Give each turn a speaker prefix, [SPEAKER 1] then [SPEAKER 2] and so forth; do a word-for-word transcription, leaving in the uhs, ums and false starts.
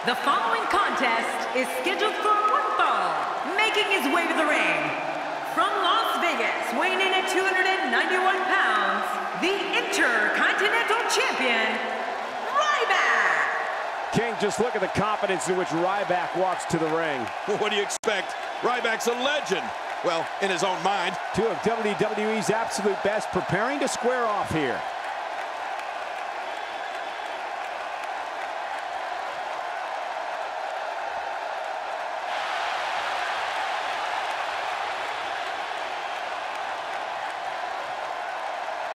[SPEAKER 1] The following contest is scheduled for one fall. Making his way to the ring, from Las Vegas, weighing in at two hundred ninety-one pounds, the Intercontinental Champion, Ryback!
[SPEAKER 2] King, just look at the confidence in which Ryback walks to the ring.
[SPEAKER 3] What do you expect? Ryback's a legend. Well, in his own mind.
[SPEAKER 2] Two of W W E's absolute best preparing to square off here.